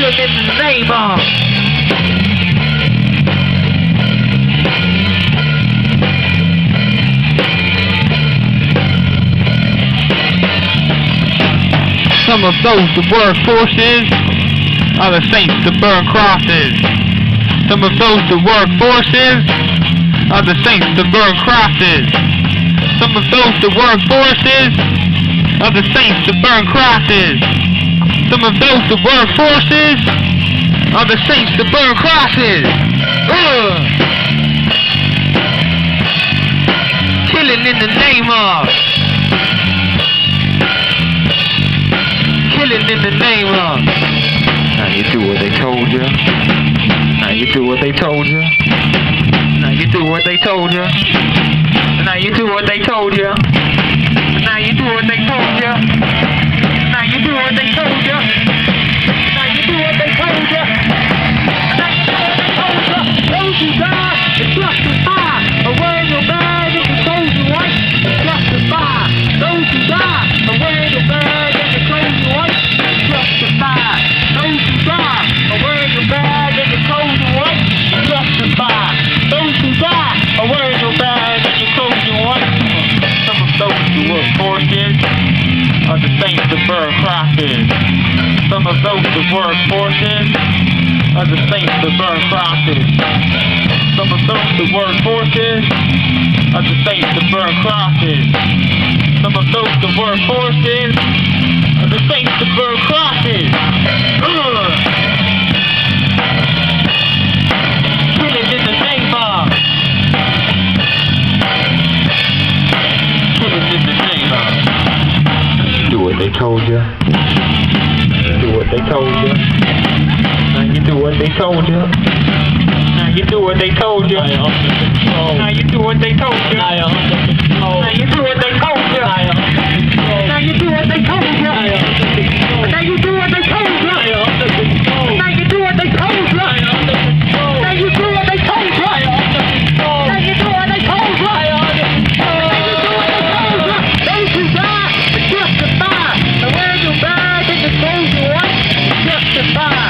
killing in the name of. Some of those that work forces are the saints that burn crosses. Some of those that work forces are the saints that burn crosses. Some of those that work forces are the saints that burn crosses. Some of those that work forces are the saints that burn crosses. Killing in the name of. Killing in the name of. Now you do what they told you. Now you do what they told you. Now you do what they told you. Now you do what they told you. Now you do what they told you. Now you do what they told you. Now you do what they told you. Now you do what they told you. Those who die, it's justified. Away your bag and the clothes you white. It's justified. Those who die, away your bag and the clothes you white. It's justified. Those who die, away your bag and the clothes you white. It's justified. Those who die, away your bag and the clothes you white. Some of those who work forces are the saints that burn crosses. Some of those that work forces are the saints that burn crosses. Some of those that work forces are the saints that burn crosses. Some of those that work forces are the saints that burn crosses. Killing in the name of. Killing in the name of. Do what they told you. Do what they told you. Now you do what they told you. Now you do what they told you. Now you do what they told you. Now you do what they told you. Now you do what they told you. Now you do what they told you. Now you do what they told you. Now you do what they told you. Now you do what they told you. Those who die, it's justified. And wear your bag and the clothes you want, it's justified.